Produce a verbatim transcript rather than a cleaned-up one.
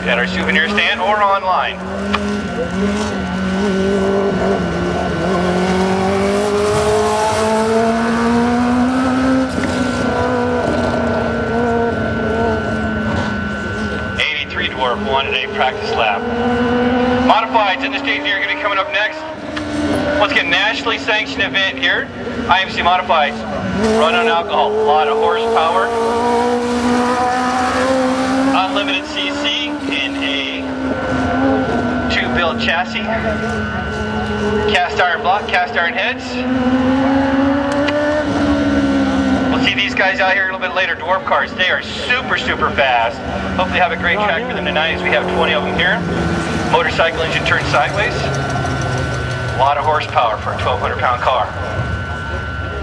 at our souvenir stand or online. eighty-three Dwarf wanted a practice lap. Modifieds in the stage here are going to be coming up next. Let's get a nationally sanctioned event here. I M C Modifieds. Run on alcohol. A lot of horsepower. Unlimited C C in a two-built chassis. Cast iron block, cast iron heads. We'll see these guys out here a little bit later. Dwarf cars. They are super, super fast. Hopefully have a great track for them tonight as we have twenty of them here. Motorcycle engine turns sideways. A lot of horsepower for a twelve hundred pound car.